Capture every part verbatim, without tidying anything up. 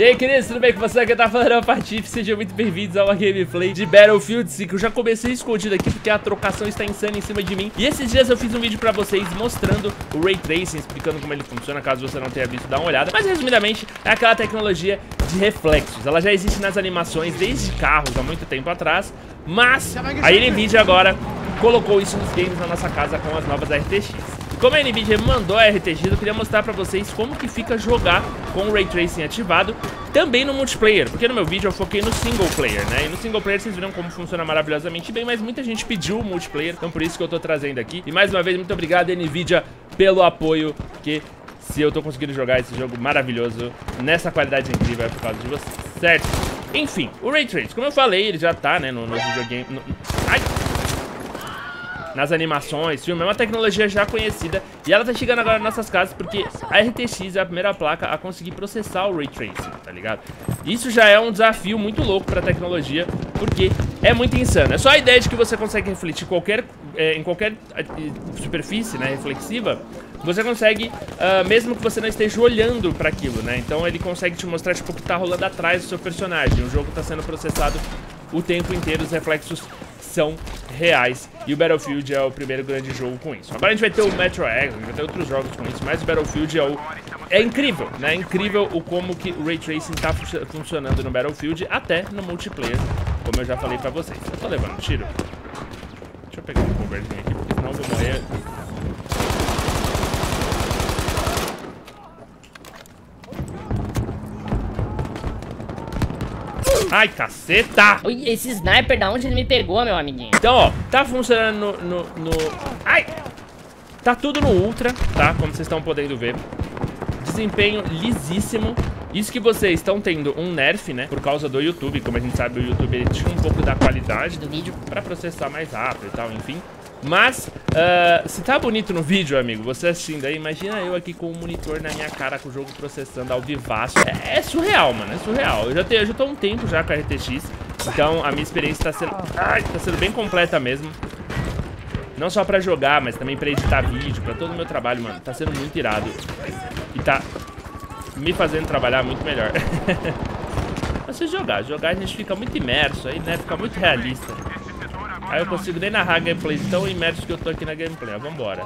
E aí, queridos, tudo bem com você? Aqui tá falando o Patife, sejam muito bem-vindos a uma gameplay de Battlefield cinco. Eu já comecei escondido aqui porque a trocação está insana em cima de mim. E esses dias eu fiz um vídeo pra vocês mostrando o Ray Tracing, explicando como ele funciona, caso você não tenha visto, dá uma olhada. Mas resumidamente, é aquela tecnologia de reflexos. Ela já existe nas animações desde carros há muito tempo atrás, mas a Nvidia agora colocou isso nos games na nossa casa com as novas R T X. Como a Nvidia mandou a R T X, eu queria mostrar pra vocês como que fica jogar com o Ray Tracing ativado, também no multiplayer, porque no meu vídeo eu foquei no single player, né? E no single player vocês viram como funciona maravilhosamente bem, mas muita gente pediu o multiplayer, então por isso que eu tô trazendo aqui. E mais uma vez, muito obrigado, Nvidia, pelo apoio, porque se eu tô conseguindo jogar esse jogo maravilhoso nessa qualidade incrível é por causa de vocês, certo? Enfim, o Ray Tracing, como eu falei, ele já tá, né, no, no videogame... No... Ai! Nas animações, filme, é uma tecnologia já conhecida e ela tá chegando agora nas nossas casas porque a R T X é a primeira placa a conseguir processar o Ray Tracing, tá ligado? Isso já é um desafio muito louco pra tecnologia, porque é muito insano. É só a ideia de que você consegue refletir qualquer, é, em qualquer superfície, né, reflexiva, você consegue, uh, mesmo que você não esteja olhando pra aquilo, né? Então ele consegue te mostrar, tipo, o que tá rolando atrás do seu personagem. O jogo tá sendo processado o tempo inteiro, os reflexos são reais. E o Battlefield é o primeiro grande jogo com isso. Agora a gente vai ter o Metro Exodus, a gente vai ter outros jogos com isso, mas o Battlefield é o... É incrível, né? É incrível o como que o Ray Tracing tá fu funcionando no Battlefield, até no multiplayer, como eu já falei pra vocês. Eu tô levando tiro. Deixa eu pegar um coverzinho aqui, porque senão eu vou morrer. Ai, caceta! Ui, esse sniper, da onde ele me pegou, meu amiguinho? Então, ó, tá funcionando no, no, no... Ai! Tá tudo no Ultra, tá? Como vocês estão podendo ver. Desempenho lisíssimo. Isso que vocês estão tendo um nerf, né? Por causa do YouTube. Como a gente sabe, o YouTube ele tira um pouco da qualidade do vídeo pra processar mais rápido e tal, enfim. Mas, uh, se tá bonito no vídeo, amigo, você assistindo aí, imagina eu aqui com o monitor na minha cara, com o jogo processando ao vivaço. É, é surreal, mano, é surreal. Eu já, tenho, eu já tô há um tempo já com a R T X, então a minha experiência tá sendo, ai, tá sendo bem completa mesmo. Não só pra jogar, mas também pra editar vídeo, pra todo o meu trabalho, mano. Tá sendo muito irado. E tá me fazendo trabalhar muito melhor. Mas se jogar, jogar a gente fica muito imerso aí, né? Fica muito realista. Aí eu consigo nem narrar a gameplay tão imerso que eu tô aqui na gameplay. Ó, vambora.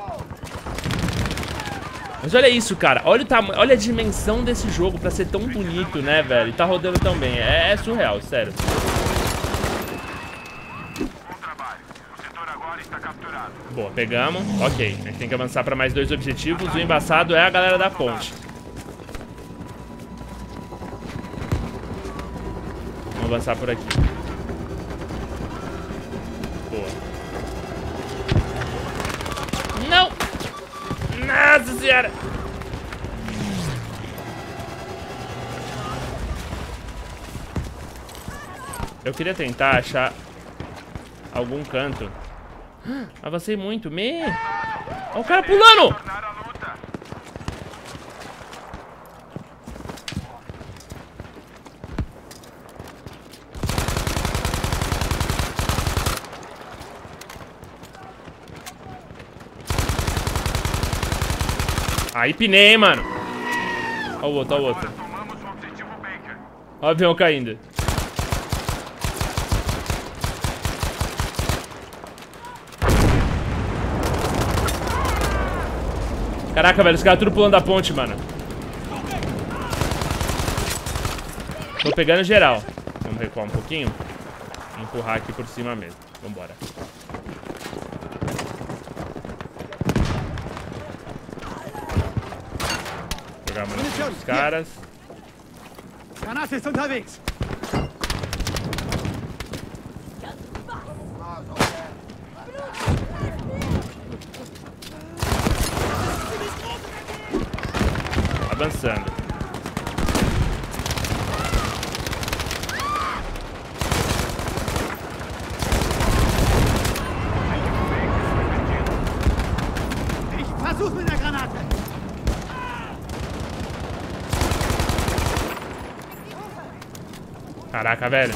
Mas olha isso, cara. Olha o tamanho, olha a dimensão desse jogo pra ser tão bonito, né, velho? E tá rodando tão bem. É, é surreal, sério. Boa, pegamos. Ok, a gente tem que avançar pra mais dois objetivos. O embaçado é a galera da ponte. Vamos avançar por aqui. Boa. Não! Nossa senhora! Eu queria tentar achar algum canto. Avancei muito, me... Olha o cara pulando! Aí pinei, hein, mano. Olha o outro, olha o outro. Olha o avião caindo. Caraca, velho, os caras tudo pulando da ponte, mano. Tô pegando geral. Vamos recuar um pouquinho. Empurrar aqui por cima mesmo. Vambora. Jogar a munição dos caras. Granate ist unterwegs. Avançando. Ich versuch mit der Granate. Caraca, velho.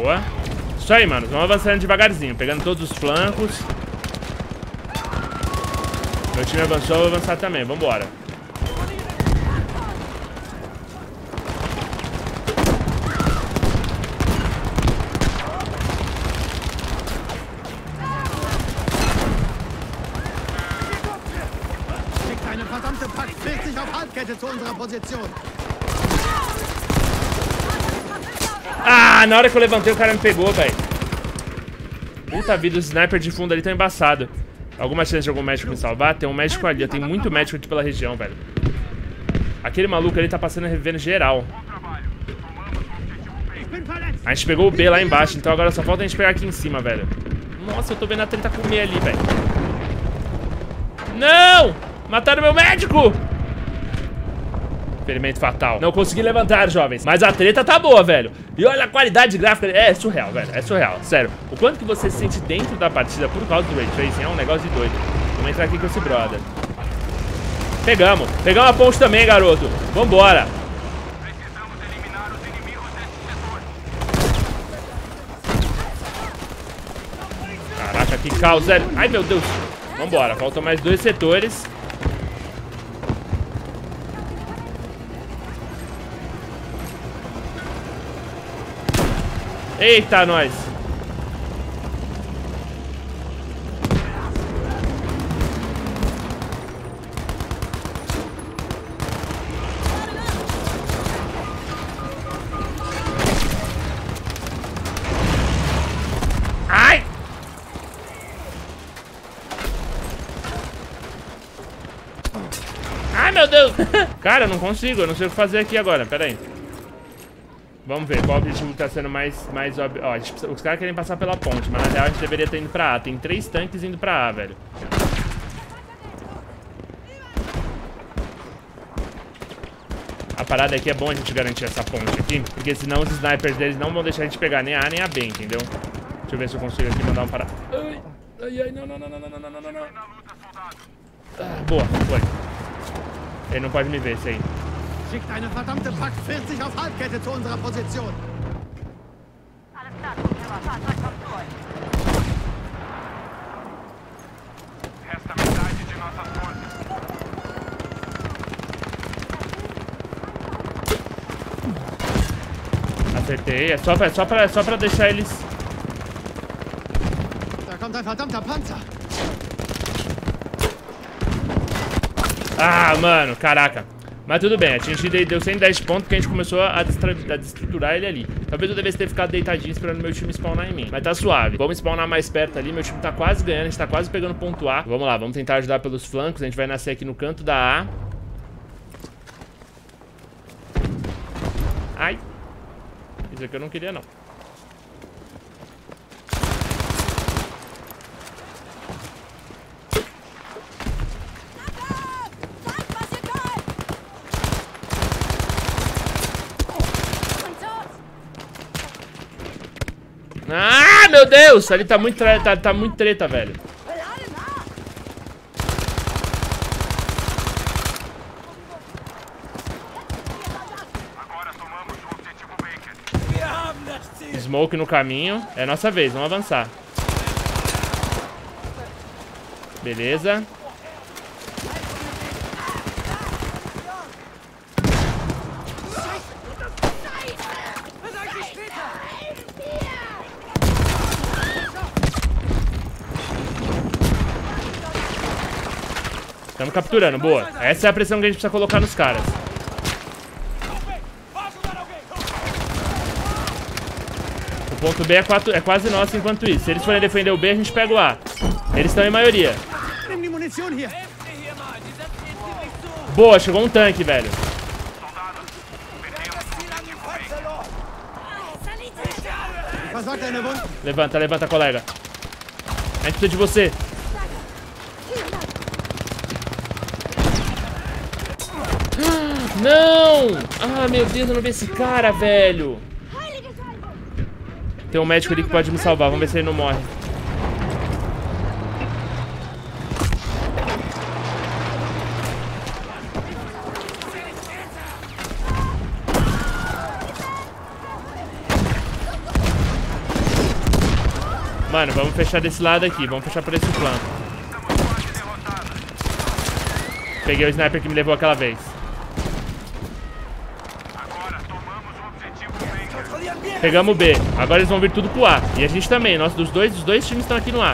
Boa. Isso aí, mano. Vamos avançando devagarzinho, pegando todos os flancos. Meu time avançou, eu vou avançar também. Vambora. Schickt eine verdammte Pack vierzig auf Halbkette zu unserer Position. Ah, na hora que eu levantei o cara me pegou, velho. Puta vida, os sniper de fundo ali tão embaçado. Alguma chance de algum médico me salvar? Tem um médico ali, tem muito médico aqui pela região, velho. Aquele maluco ali tá passando revendo geral. A gente pegou o B lá embaixo, então agora só falta a gente pegar aqui em cima, velho. Nossa, eu tô vendo a treta comer ali, velho. Não! Mataram meu médico! Ferimento fatal. Não consegui levantar, jovens. Mas a treta tá boa, velho. E olha a qualidade gráfica. É surreal, velho. É surreal. Sério. O quanto que você se sente dentro da partida por causa do Ray Tracing é um negócio de doido. Vamos entrar aqui com esse brother. Pegamos. Pegamos a ponte também, garoto. Vambora. Precisamos eliminar os inimigos desse setor. Caraca, que caos, velho. Ai, meu Deus. Vambora. Faltam mais dois setores. Eita, nós. Ai! Ai, meu Deus. Cara, eu não consigo. Eu não sei o que fazer aqui agora. Pera aí. Vamos ver qual objetivo tá sendo mais, mais óbvio. Ó, a gente, os caras querem passar pela ponte, mas na real a gente deveria estar indo pra A. Tem três tanques indo pra A, velho. A parada aqui é bom a gente garantir essa ponte aqui, porque senão os snipers deles não vão deixar a gente pegar nem a A nem a B, entendeu? Deixa eu ver se eu consigo aqui mandar um parada. Ai, ai, ai, não, não, não, não, não, não, não, não, não. Ah, boa, foi. Ele não pode me ver, esse aí. Schickt eine verdammte Pack vierzig auf Halbkette zu unserer Position. Alles klar, Fahrzeug kommt durch. Esta metade de nossas forças. Acertei, é só pra, é só pra, é só pra deixar eles... Da kommt ein verdammter Panzer. Ah, mano, caraca. Mas tudo bem, a gente deu cento e dez pontos porque a gente começou a, a destruturar ele ali. Talvez eu devesse ter ficado deitadinho esperando meu time spawnar em mim. Mas tá suave. Vamos spawnar mais perto ali, meu time tá quase ganhando, a gente tá quase pegando ponto A. Vamos lá, vamos tentar ajudar pelos flancos. A gente vai nascer aqui no canto da A. Ai. Isso aqui eu não queria, não. Ah, meu Deus! Ali tá muito, tá, tá muito treta, velho. Agora tomamos o objetivo Baker. Smoke no caminho. É nossa vez, vamos avançar. Beleza. Estamos capturando, boa. Essa é a pressão que a gente precisa colocar nos caras. O ponto B é, quatro, é quase nosso enquanto isso. Se eles forem defender o B, a gente pega o A. Eles estão em maioria. Nimm die Munition hier. Boa, chegou um tanque, velho. Versorgt deine Wunden. Levanta, levanta, colega. A gente precisa de você. Não! Ah, meu Deus, eu não vi esse cara, velho. Tem um médico ali que pode me salvar. Vamos ver se ele não morre. Mano, vamos fechar desse lado aqui. Vamos fechar por esse plano. Peguei o sniper que me levou aquela vez. Pegamos o B. Agora eles vão vir tudo pro A. E a gente também. Nós, dos dois, os dois times estão aqui no A.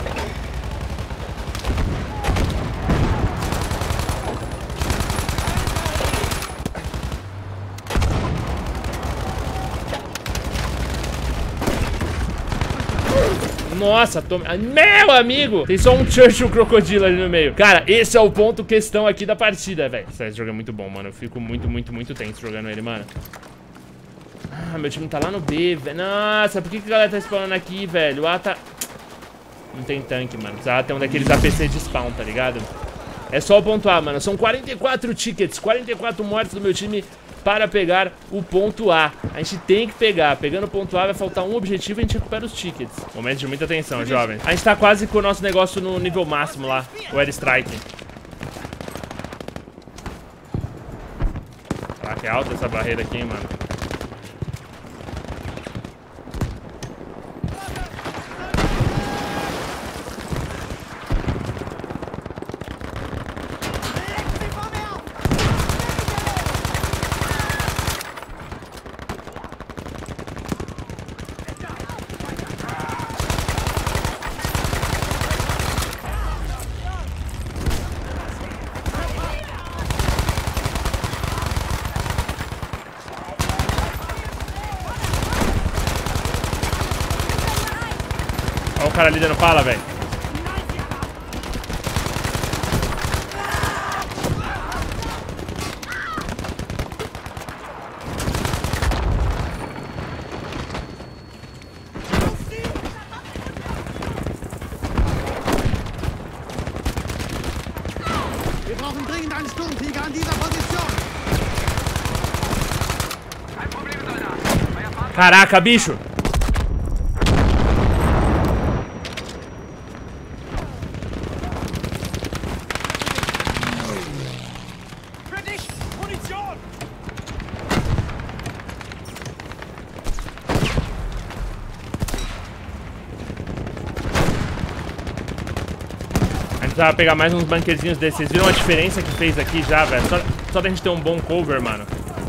Nossa, tô... meu amigo! Tem só um Churchill crocodilo ali no meio. Cara, esse é o ponto questão aqui da partida, velho. Esse jogo é muito bom, mano. Eu fico muito, muito, muito tenso jogando ele, mano. Ah, meu time tá lá no B, velho. Nossa, por que, que a galera tá spawnando aqui, velho? O A tá... Não tem tanque, mano. Precisa ter um daqueles A P C de spawn, tá ligado? É só o ponto A, mano. São quarenta e quatro tickets, quarenta e quatro mortes do meu time para pegar o ponto A. A gente tem que pegar. Pegando o ponto A vai faltar um objetivo e a gente recupera os tickets. Momento de muita atenção, jovens. A gente tá quase com o nosso negócio no nível máximo lá. O Airstrike. Caraca, é alta essa barreira aqui, hein, mano. Olha o cara ali dando fala, velho. Wir brauchen dringend einen Sturmtiger an dieser Position. Caraca, bicho. Precisava pegar mais uns bunkerzinhos desses. Vocês viram a diferença que fez aqui já, velho? Só, só da gente ter um bom cover, mano.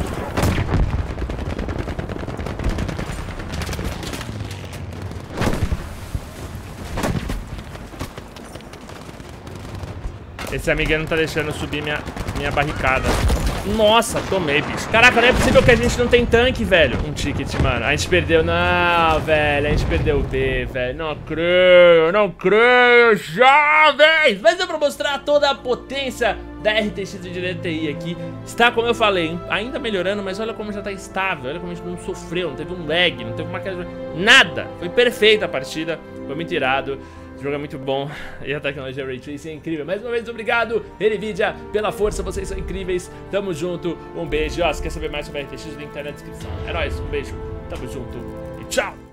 Esse amiguinho não tá deixando eu subir minha, minha barricada. Nossa, tomei, bicho. Caraca, não é possível que a gente não tem tanque, velho. Um ticket, mano. A gente perdeu. Não, velho. A gente perdeu o B, velho. Não creio, não creio, jovens. Mas deu pra mostrar toda a potência da R T X de D T I aqui. Está, como eu falei, ainda melhorando, mas olha como já tá estável. Olha como a gente não sofreu, não teve um lag, não teve uma queda. Nada. Foi perfeita a partida. Foi muito irado. O jogo é muito bom e a tecnologia Ray Tracing é incrível. Mais uma vez, obrigado, NVIDIA, pela força, vocês são incríveis. Tamo junto, um beijo. Ó, se quer saber mais sobre a R T X, o link tá na descrição. É nóis, um beijo, tamo junto e tchau!